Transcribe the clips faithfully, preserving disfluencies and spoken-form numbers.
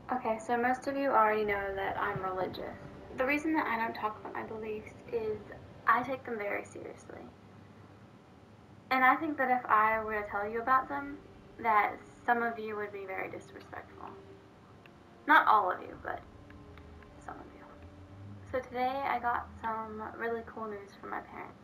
Okay, so most of you already know that I'm religious. The reason that I don't talk about my beliefs is I take them very seriously. And I think that if I were to tell you about them, that some of you would be very disrespectful. Not all of you, but some of you. So today I got some really cool news from my parents.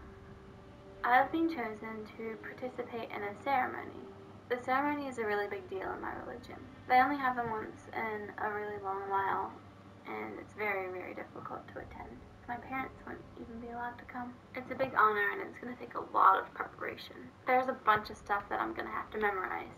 I've been chosen to participate in a ceremony. The ceremony is a really big deal in my religion. They only have them once in a really long while, and it's very, very difficult to attend. My parents wouldn't even be allowed to come. It's a big honor, and it's going to take a lot of preparation. There's a bunch of stuff that I'm going to have to memorize.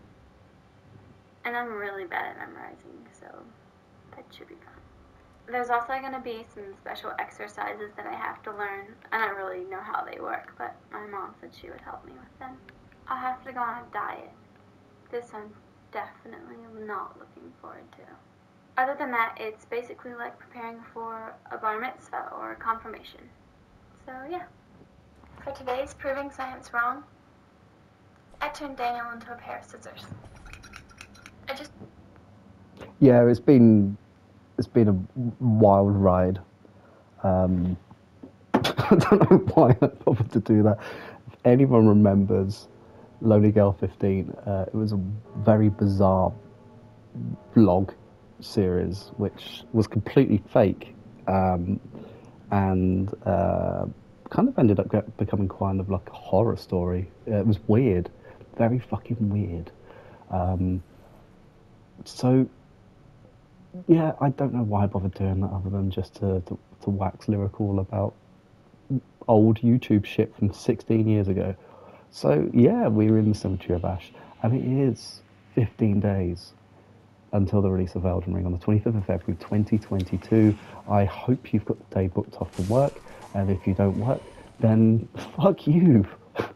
And I'm really bad at memorizing, so that should be fun. There's also going to be some special exercises that I have to learn. I don't really know how they work, but my mom said she would help me with them. I'll have to go on a diet. This I'm definitely not looking forward to. Other than that, it's basically like preparing for a bar mitzvah or a confirmation. So yeah. For today's Proving Science Wrong, I turned Daniel into a pair of scissors. I just... Yeah, it's been it's been a wild ride. Um, I don't know why I bothered to do that. If anyone remembers Lonely Girl fifteen, uh, it was a very bizarre vlog series which was completely fake, um, and uh, kind of ended up get, becoming kind of like a horror story. Uh, it was weird, very fucking weird. Um, so yeah, I don't know why I bothered doing that other than just to, to, to wax lyrical about old YouTube shit from sixteen years ago. So yeah, we were in the cemetery of Ash, and it is fifteen days until the release of Elden Ring on the twenty-fifth of February twenty twenty-two. I hope you've got the day booked off from work, and if you don't work, then fuck you.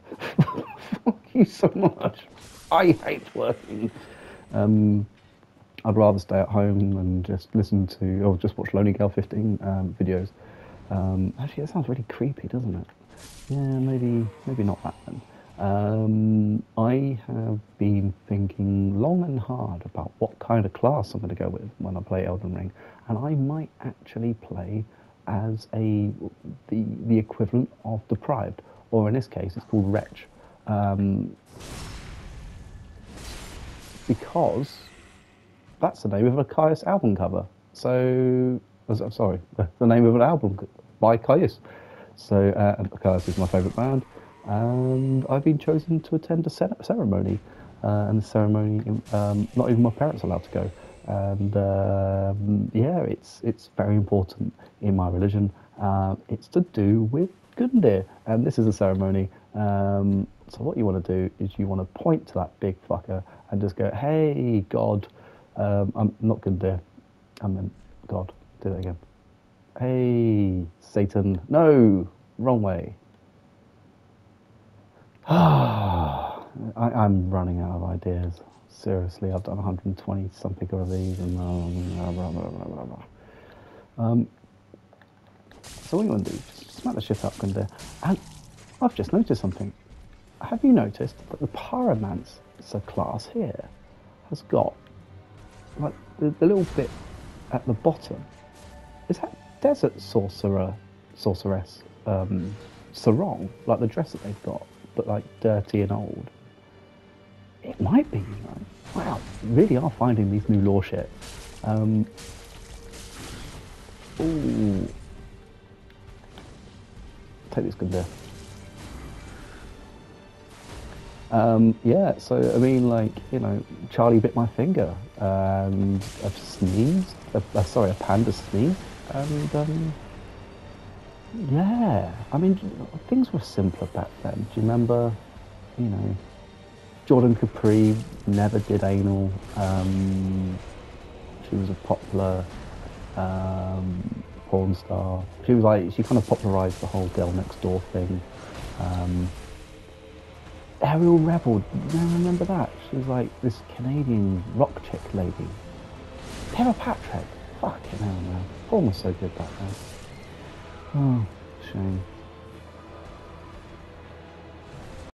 Fuck you so much. I hate working. Um, I'd rather stay at home and just listen to, or just watch Lonely Girl fifteen um, videos. Um, actually, that sounds really creepy, doesn't it? Yeah, maybe, maybe not that then. Um, I have been thinking long and hard about what kind of class I'm going to go with when I play Elden Ring, and I might actually play as a the the equivalent of Deprived, or in this case, it's called Wretch, um, because that's the name of a Caius album cover. So, I'm sorry, the name of an album by Caius. So, uh, Caius is my favourite band, and I've been chosen to attend a ceremony. Uh, and the ceremony, um, not even my parents are allowed to go. And um, yeah, it's it's very important in my religion. Uh, it's to do with Gundyr, and this is a ceremony. Um, so what you want to do is you want to point to that big fucker and just go, "Hey, God." Um, I'm not Gundyr. I meant God. Do that again. Hey, Satan. No, wrong way. I, I'm running out of ideas. Seriously, I've done one hundred twenty something of these, and um, blah, blah, blah, blah, blah. Um, so what you want to do? Just smack the shit up, Gundyr. And I've just noticed something. Have you noticed that the Pyromancer class here has got like the, the little bit at the bottom? Is that Desert Sorcerer, Sorceress, um, sarong, like the dress that they've got, but like dirty and old? It might be, you know. Wow, really are finding these new lore shit. Um, ooh. Take this Gundyr. Um, yeah, so I mean, like, you know, Charlie bit my finger, and I've sneezed. Uh, uh, sorry, a panda sneezed, and um, yeah, I mean, things were simpler back then. Do you remember, you know, Jordan Capri never did anal. Um, she was a popular um, porn star. She was like, she kind of popularized the whole girl next door thing. Um, Ariel Rebel, do you remember that? She was like this Canadian rock chick lady. Tara Patrick, fucking hell, man. Porn was so good back then. Oh, shame.